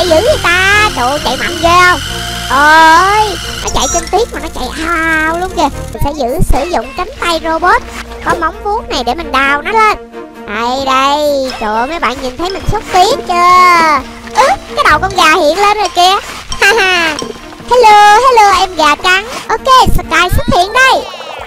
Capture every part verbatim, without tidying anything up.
chạy dữ vậy ta? Trời ơi, chạy mạnh ghê không? Ôi, nó chạy trên tuyết mà nó chạy ao luôn kìa. Mình sẽ giữ sử dụng cánh tay robot có móng vuốt này để mình đào nó lên. Đây đây, trời ơi, mấy bạn nhìn thấy mình xuất tuyết chưa? Ứ, cái đầu con gà hiện lên rồi kìa. Hello, hello em gà trắng. Ok, Sky xuất hiện đây.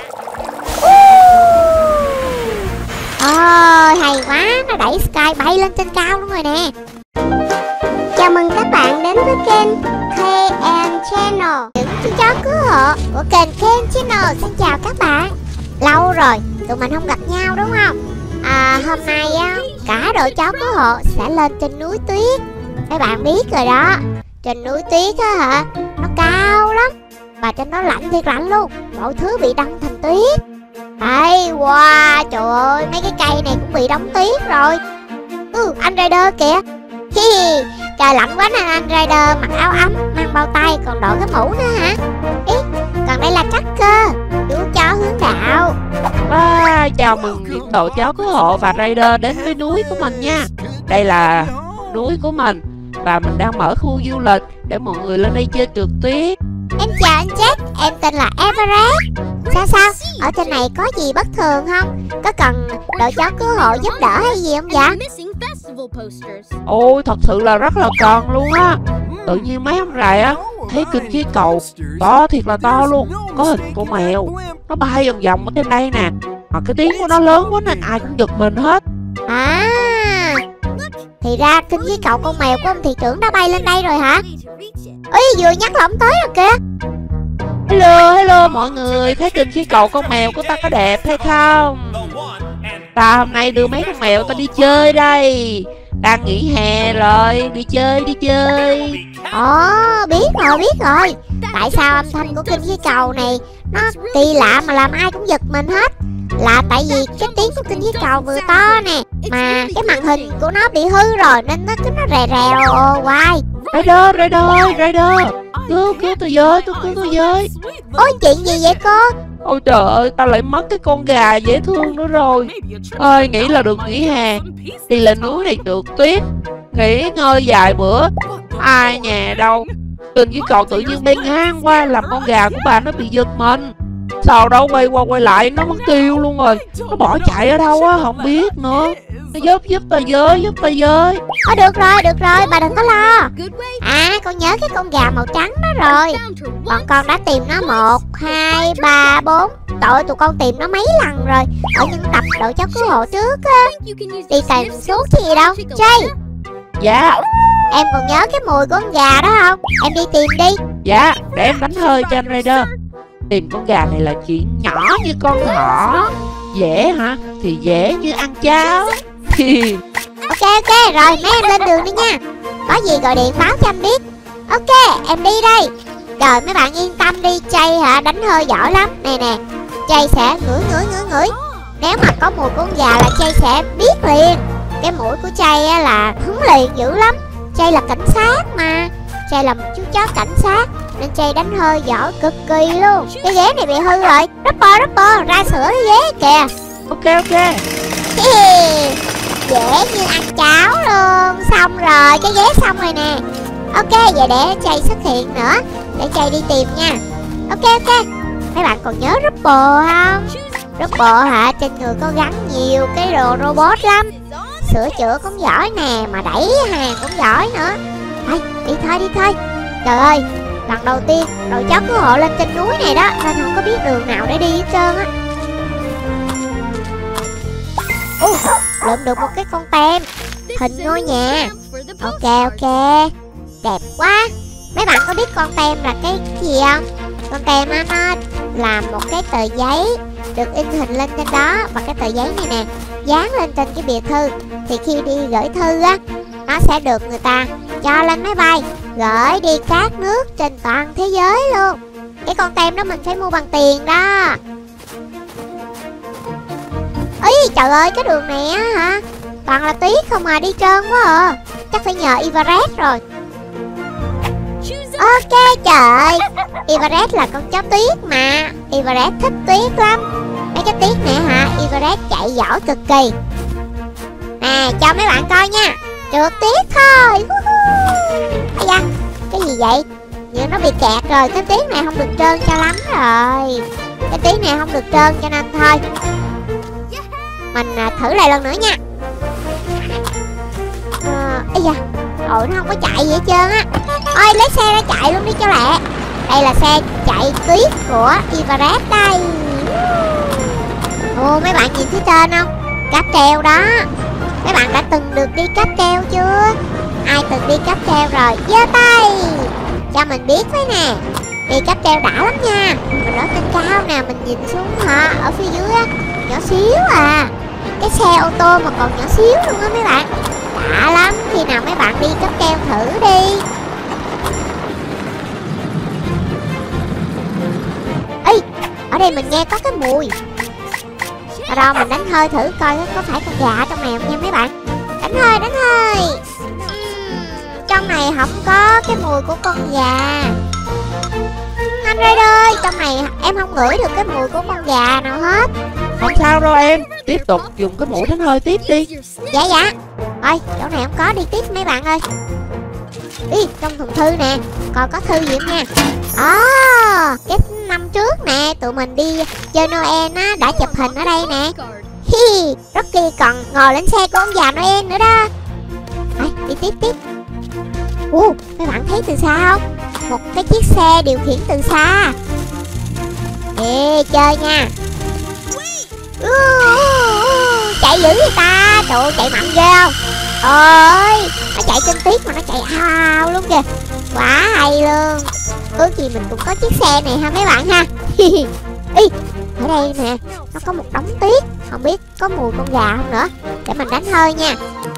Ôi, hay quá, nó đẩy Sky bay lên trên cao luôn rồi nè. Chào mừng các bạn đến với kênh Ken Channel, những chú chó cứu hộ của kênh Ken Channel. Xin chào các bạn. Lâu rồi tụi mình không gặp nhau đúng không? À, hôm nay á, cả đội chó cứu hộ sẽ lên trên núi tuyết. Các bạn biết rồi đó, trên núi tuyết á hả, nó cao lắm và trên đó lạnh thiệt lạnh luôn, mọi thứ bị đông thành tuyết. Đây, wow, trời ơi, mấy cái cây này cũng bị đóng tuyết rồi. Ừ, anh Rider kìa. Hi hi, trời lạnh quá nên anh Rider mặc áo ấm, mang bao tay, còn đội cái mũ nữa hả? Ý, còn đây là Tracker, chú chó hướng đạo. À, chào mừng những đội chó cứu hộ và Rider đến với núi của mình nha. Đây là núi của mình và mình đang mở khu du lịch để mọi người lên đây chơi trượt tuyết. Em chào anh Jack, em tên là Everett. Sao sao, ở trên này có gì bất thường không? Có cần đội chó cứu hộ giúp đỡ hay gì không dạ? Ôi, thật sự là rất là cần luôn á. Tự nhiên mấy hôm rày á, thấy kinh khí cầu to thiệt là to luôn, có hình con mèo, nó bay vòng vòng ở trên đây nè. Mà cái tiếng của nó lớn quá nên ai cũng giật mình hết. À, thì ra kinh khí cầu con mèo của ông thị trưởng đã bay lên đây rồi hả? Ý, vừa nhắc là ông tới rồi kìa. Hello, hello mọi người, thấy kinh khí cầu con mèo của ta có đẹp hay không? Ta hôm nay đưa mấy con mèo ta đi chơi đây. Đang nghỉ hè rồi, đi chơi, đi chơi. Ồ, biết rồi, biết rồi. Tại sao âm thanh của kinh khí cầu này nó kỳ lạ mà làm ai cũng giật mình hết? Là tại vì cái tiếng của kinh khí cầu vừa to nè, mà cái màn hình của nó bị hư rồi nên nó cứ nó rè rè ồ hoài. Rider, Rider ơi, Rider, cứu, cứu tôi với, tôi cứu tôi với. Ôi, chuyện gì vậy cô? Ôi trời ơi, ta lại mất cái con gà dễ thương nữa rồi. Ơi, nghĩ là được nghỉ hè, đi lên núi này trượt tuyết, nghỉ ngơi vài bữa. Ai nhà đâu, kinh khí cầu tự nhiên bay ngang qua làm con gà của bà nó bị giật mình. Sau đó quay qua quay lại nó mất tiêu luôn rồi. Nó bỏ chạy ở đâu á không biết nữa. Nó giúp giúp ta với, giúp ta với. Ờ, được rồi, được rồi, bà đừng có lo. À, con nhớ cái con gà màu trắng đó rồi. Bọn con đã tìm nó một, hai, ba, bốn. Tội tụi con tìm nó mấy lần rồi ở những tập đội chó cứu hộ trước á. Đi tìm suốt chứ gì đâu. Jay, dạ, em còn nhớ cái mùi của con gà đó không? Em đi tìm đi. dạ, để em đánh hơi cho anh Rider. Tìm con gà này là chuyện nhỏ như con thỏ. Dễ hả? Thì dễ như ăn cháo. Ok ok, rồi mấy em lên đường đi nha. Có gì gọi điện báo cho anh biết. Ok, em đi đây. Rồi mấy bạn yên tâm đi, Jay hả, đánh hơi giỏi lắm. Nè nè, Jay sẽ ngửi ngửi ngửi ngửi. Nếu mà có mùi của con gà là Jay sẽ biết liền. Cái mũi của Jay á là hứng liền dữ lắm. Jay là cảnh sát mà. Jay là một chú chó cảnh sát nên Jay đánh hơi giỏi cực kỳ luôn. Cái ghế này bị hư rồi. Rupper, Rupper, ra sửa cái ghế kìa. Ok ok. Dễ như ăn cháo luôn. Xong rồi, cái ghế xong rồi nè. Ok, vậy để Jay xuất hiện nữa, để Jay đi tìm nha. Ok ok. Mấy bạn còn nhớ Rupper không? Rupper hả, trên người có gắn nhiều cái đồ robot lắm. Sửa chữa cũng giỏi nè, mà đẩy hàng cũng giỏi nữa. Thôi, đi thôi, đi thôi. Trời ơi, lần đầu tiên đội chó cứu hộ lên trên núi này đó, nên không có biết đường nào để đi hết trơn á. Ồ, lượm được một cái con tem hình ngôi nhà. Ok ok, đẹp quá. Mấy bạn có biết con tem là cái gì không? Con tem á, nó là một cái tờ giấy được in hình lên trên đó. Và cái tờ giấy này nè dán lên trên cái bìa thư. Thì khi đi gửi thư á, nó sẽ được người ta cho lên máy bay gửi đi các nước trên toàn thế giới luôn. Cái con tem đó mình phải mua bằng tiền đó. Ý trời ơi, cái đường này á hả, toàn là tuyết không mà, đi trơn quá à. Chắc phải nhờ Everett rồi. Ok trời, Everett là con chó tuyết mà. Everett thích tuyết lắm. Mấy cái tuyết này hả, Everett chạy giỏi cực kỳ. Nè, cho mấy bạn coi nha, trượt tuyết thôi. gì vậy? Như nó bị kẹt rồi, cái tiếng này không được trơn cho lắm rồi. Cái tiếng này không được trơn cho nên thôi mình à, thử lại lần nữa nha. à, Ây da, ôi nó không có chạy gì hết trơn á. Ôi lấy xe ra chạy luôn đi cho lẹ. Đây là xe chạy tuyết của Everest đây. Ồ, mấy bạn nhìn phía trên không? Cáp treo đó. Mấy bạn đã từng được đi cáp treo chưa? Ai từng đi cáp treo rồi giơ tay cho mình biết với nè. Đi cáp treo đã lắm nha. Mình ở trên cao nè, mình nhìn xuống hả, ở phía dưới á, nhỏ xíu à. Cái xe ô tô mà còn nhỏ xíu luôn á mấy bạn. Đã lắm, khi nào mấy bạn đi cáp treo thử đi. Ê, ở đây mình nghe có cái mùi. Ở đâu mình đánh hơi thử coi có phải con gà trong này không nha mấy bạn. Đánh hơi, đánh hơi. uhm, Trong này không có cái mùi của con gà. Anh Ray ơi, trong này em không ngửi được cái mùi của con gà nào hết. Không sao đâu em, tiếp tục dùng cái mũi đánh hơi tiếp đi. Dạ dạ. Thôi, chỗ này không có, đi tiếp mấy bạn ơi. Ý, trong thùng thư nè, còn có thư gì không nha. À, cái năm trước nè, tụi mình đi chơi Noel á, đã chụp hình ở đây nè. Hi, Rocky còn ngồi lên xe của ông già Noel nữa đó. Đấy, đi tiếp tiếp. Ồ, mấy bạn thấy từ xa không? Một cái chiếc xe điều khiển từ xa. Ê, chơi nha. uh, uh, uh, Chạy dữ vậy ta. Trời ơi, chạy mạnh ghê không? Ôi, nó chạy trên tuyết mà nó chạy ao luôn kìa. Quá hay luôn. Ước gì mình cũng có chiếc xe này ha mấy bạn ha. Ý, ở đây nè, nó có một đống tuyết. Không biết có mùi con gà không nữa. Để mình đánh hơi nha.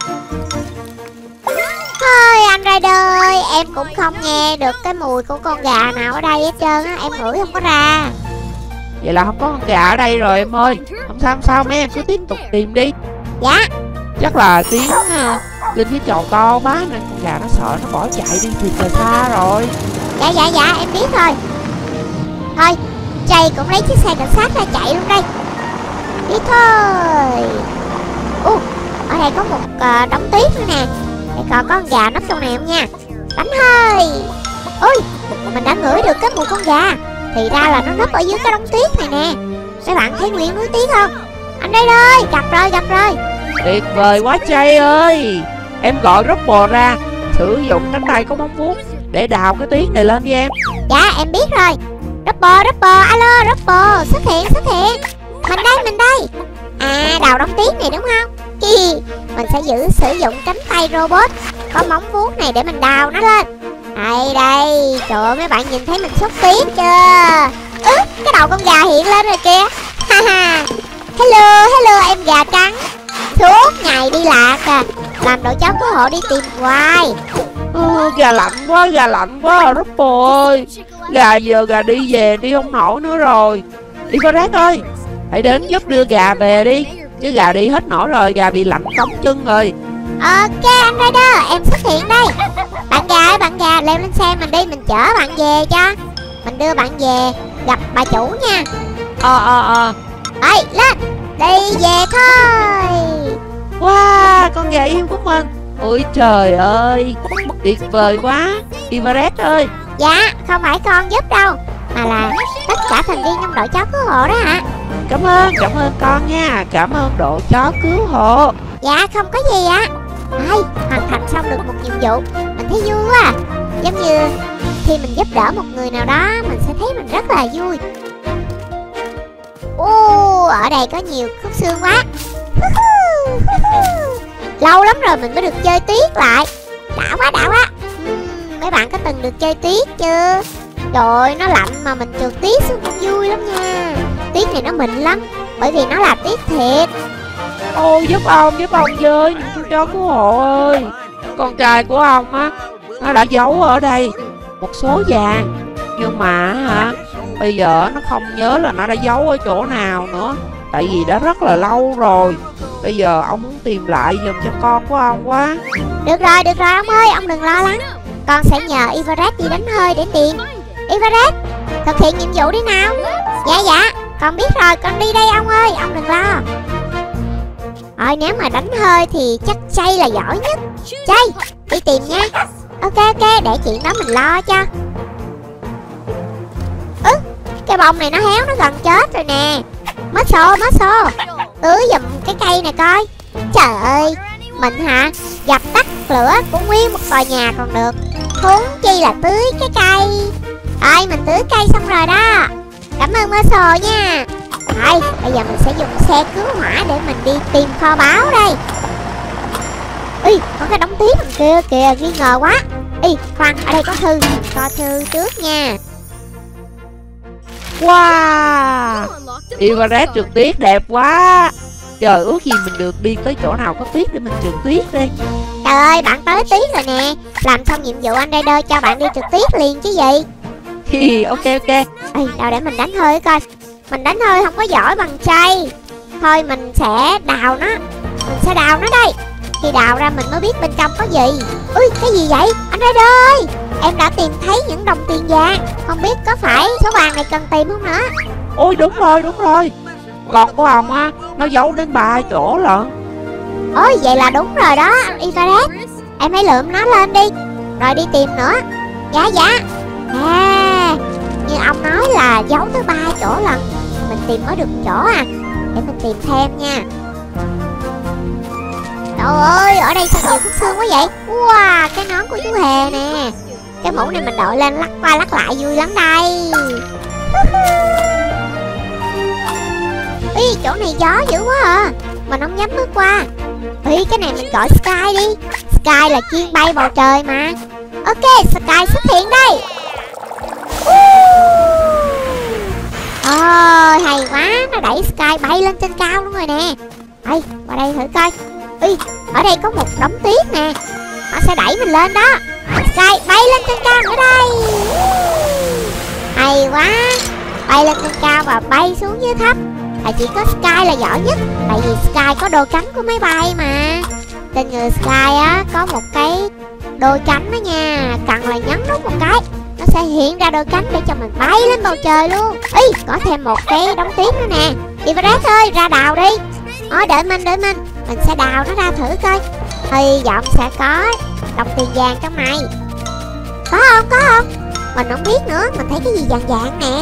Thôi anh Rider ơi, em cũng không nghe được cái mùi của con gà nào ở đây hết trơn á. Em ngửi không có ra. Vậy là không có con gà ở đây rồi em ơi. Không sao không sao, mấy em cứ tiếp tục tìm đi. Dạ. Chắc là tiếng uh, lên phía chòi to quá nên con gà nó sợ nó bỏ chạy đi thì trời xa rồi. Dạ dạ dạ em biết rồi. Thôi Jay cũng lấy chiếc xe cảnh sát ra chạy luôn đây. Đi thôi. Ồ, uh, ở đây có một uh, đống tuyết nữa nè. Để coi có con gà nấp trong này không nha. Đánh hơi. Ôi, mình đã ngửi được cái mùi con gà. Thì ra là nó nấp ở dưới cái đống tuyết này nè. Các bạn thấy nguyên núi tuyết không? Anh đây ơi, gặp rồi gặp rồi. Tuyệt vời quá Jay ơi. Em gọi Rubble ra sử dụng cánh tay có móng vuốt để đào cái tuyết này lên với em. Dạ em biết rồi. Rubble, Rubble, alo Rubble, xuất hiện xuất hiện. Mình đây mình đây. À, đào đống tuyết này đúng không? Hi, mình sẽ giữ sử dụng cánh tay robot có móng vuốt này để mình đào nó lên. Đây đây, trời ơi mấy bạn nhìn thấy mình xúc tuyết chưa? Ứ, cái đầu con gà hiện lên rồi kìa. Haha. Hello, hello em gà trắng. Suốt ngày đi lạc à, làm đội chó cứu hộ đi tìm hoài. Ừ, gà lạnh quá, gà lạnh quá Rubble ơi. Gà giờ gà đi về đi không nổi nữa rồi. Everest ơi, hãy đến giúp đưa gà về đi. Chứ gà đi hết nổi rồi, gà bị lạnh cống chân rồi. Ok anh Rider, em xuất hiện đây. Bạn gà ơi, bạn gà leo lên xe mình đi, mình chở bạn về cho. Mình đưa bạn về gặp bà chủ nha. Ờ ờ ờ. Ê, lên, đi về thôi. Wow, con gà yêu của mình. Ôi trời ơi, tuyệt vời quá Everest ơi. Dạ, không phải con giúp đâu, mà là tất cả thành viên trong đội chó cứu hộ đó hả? Cảm ơn, cảm ơn con nha. Cảm ơn đội chó cứu hộ. Dạ, không có gì ạ. Ai, hoàn thành xong được một nhiệm vụ, mình thấy vui quá à. Giống như khi mình giúp đỡ một người nào đó, mình sẽ thấy mình rất là vui. Ô, ở đây có nhiều khúc xương quá. Lâu lắm rồi mình mới được chơi tuyết lại. Đã quá, đã quá. uhm, Mấy bạn có từng được chơi tuyết chưa? Trời ơi, nó lạnh mà mình trượt tuyết xuống cũng vui lắm nha. Tuyết này nó mịn lắm, bởi vì nó là tuyết thiệt. Ô, giúp ông, giúp ông với những chú chó cứu hộ ơi. Con trai của ông á, nó đã giấu ở đây một số vàng. Nhưng mà hả, bây giờ nó không nhớ là nó đã giấu ở chỗ nào nữa. Tại vì đã rất là lâu rồi. Bây giờ ông muốn tìm lại giùm cho con của ông quá. Được rồi, được rồi ông ơi, ông đừng lo lắng. Con sẽ nhờ Everest đi đánh hơi để tìm. Everest, thực hiện nhiệm vụ đi nào. Dạ dạ, con biết rồi, con đi đây ông ơi, ông đừng lo. Rồi nếu mà đánh hơi thì chắc Jay là giỏi nhất. Jay, đi tìm nha. Ok ok, để chuyện đó mình lo cho. Ừ, cái bông này nó héo, nó gần chết rồi nè. Mất xô, mất xô. Tưới giùm cái cây này coi. Trời ơi, mình hả, dập tắt lửa của nguyên một tòa nhà còn được, huống chi là tưới cái cây. Ơi, mình tưới cây xong rồi đó. Cảm ơn mơ sồ nha. Thôi, bây giờ mình sẽ dùng xe cứu hỏa để mình đi tìm kho báu đây. Ê, có cái đống tiếp đằng kia kìa, nghi ngờ quá. Ê, khoan, ở đây có thư, coi thư trước nha. Wow, Everest trượt tuyết đẹp quá. Trời, ước gì mình được đi tới chỗ nào có tuyết để mình trượt tuyết đi. Trời ơi, bạn tới tuyết rồi nè. Làm xong nhiệm vụ anh Raider cho bạn đi trượt tuyết liền chứ gì. Hi, ok ok. Ê, đâu để mình đánh hơi coi. Mình đánh hơi không có giỏi bằng Jay. Thôi mình sẽ đào nó. Mình sẽ đào nó đây. Khi đào ra mình mới biết bên trong có gì. Ui, cái gì vậy? Anh Raider ơi, em đã tìm thấy những đồng tiền vàng. Không biết có phải số vàng này cần tìm không nữa. Ôi đúng rồi, đúng rồi. Còn của ông á, nó giấu đến ba chỗ lận. Ôi, vậy là đúng rồi đó, Everest. Em hãy lượm nó lên đi, rồi đi tìm nữa. Dạ dạ. À, như ông nói là giấu tới ba chỗ lần. Mình tìm mới được một chỗ à. Để mình tìm thêm nha. Trời ơi, ở đây sao nhiều khúc xương quá vậy? Wow, cái nón của chú Hề nè. Cái mũ này mình đội lên lắc qua lắc lại vui lắm đây. Ý, chỗ này gió dữ quá à. Mình không dám bước qua. Ý, cái này mình gọi Sky đi. Sky là chuyên bay bầu trời mà. Ok, Sky xuất hiện đây. Ôi, hay quá. Nó đẩy Sky bay lên trên cao luôn rồi nè. Ê, qua đây thử coi. Ý, ở đây có một đống tuyết nè. Nó sẽ đẩy mình lên đó. Sky bay lên trên cao nữa đây. Hay quá. Bay lên trên cao và bay xuống dưới thấp. Là chỉ có Sky là giỏi nhất. Tại vì Sky có đôi cánh của máy bay mà. Trên người Sky á có một cái đôi cánh đó nha. Cần là nhấn nút một cái, nó sẽ hiện ra đôi cánh để cho mình bay lên bầu trời luôn. Ý, có thêm một cái đống tuyết nữa nè. Everest ơi, ra đào đi. Ôi, đợi mình, đợi mình. Mình sẽ đào nó ra thử coi. Hy vọng sẽ có đồng tiền vàng trong này. Có không, có không? Mình không biết nữa, mình thấy cái gì vàng vàng nè.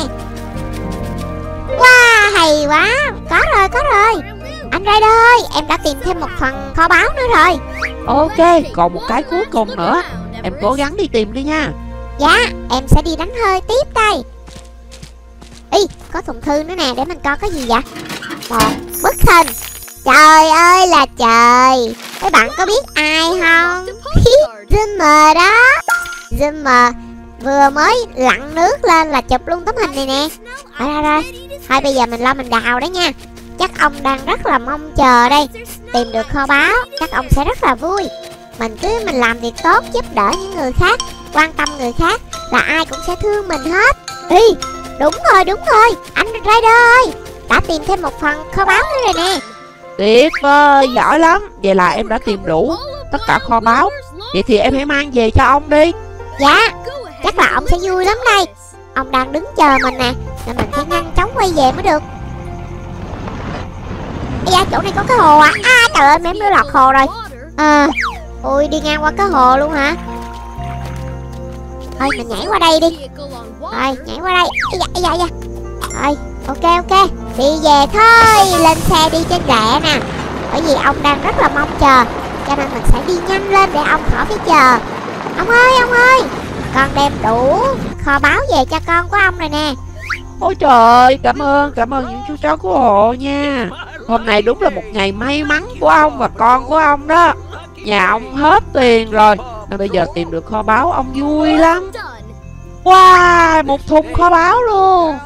Wow, hay quá. Có rồi, có rồi. Anh Raider ơi, em đã tìm thêm một phần kho báu nữa rồi. Ok, còn một cái cuối cùng nữa. Em cố gắng đi tìm đi nha. Dạ, em sẽ đi đánh hơi tiếp đây. Ý, có thùng thư nữa nè, để mình coi có gì vậy. Một bức hình. Trời ơi là trời. Các bạn có biết ai không? Zoomer đó. Zoomer vừa mới lặn nước lên là chụp luôn tấm hình này nè. Rồi rồi rồi. Thôi bây giờ mình lo mình đào đó nha. Chắc ông đang rất là mong chờ đây. Tìm được kho báu, chắc ông sẽ rất là vui. Mình cứ mình làm việc tốt, giúp đỡ những người khác, quan tâm người khác là ai cũng sẽ thương mình hết. Ý, đúng rồi, đúng rồi. Anh Raider ơi, đã tìm thêm một phần kho báu nữa rồi nè. Tuyệt vời, giỏi lắm. Vậy là em đã tìm đủ tất cả kho báu. Vậy thì em hãy mang về cho ông đi. Dạ, chắc là ông sẽ vui lắm đây. Ông đang đứng chờ mình nè, nên mình phải nhanh chóng quay về mới được. Dạ, chỗ này có cái hồ à. À, trời ơi, mém đứa lọt hồ rồi. À, ôi, đi ngang qua cái hồ luôn hả? Thôi, mình nhảy qua đây đi. Rồi, nhảy qua đây. Ây da, ây da, ây da. Rồi, ok, ok. Đi về thôi, lên xe đi trên rẹ nè. Bởi vì ông đang rất là mong chờ, cho nên mình sẽ đi nhanh lên để ông khỏi phải chờ. Ông ơi, ông ơi, con đem đủ kho báu về cho con của ông rồi nè. Ôi trời ơi, cảm ơn, cảm ơn những chú chó cứu hộ nha. Hôm nay đúng là một ngày may mắn của ông và con của ông đó. Nhà ông hết tiền rồi, nên bây giờ tìm được kho báu ông vui lắm. Wow, một thùng kho báu luôn.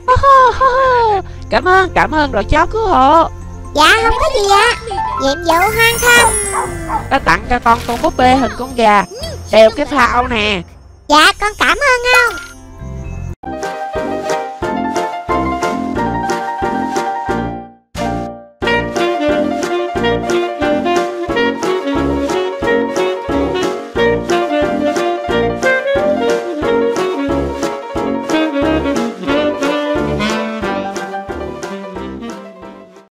Cảm ơn, cảm ơn đội chó cứu hộ. Dạ, không có gì ạ. Nhiệm vụ hoàn thành. Đã tặng cho con con búp bê hình con gà, đeo cái phao nè. Dạ, con cảm ơn ông.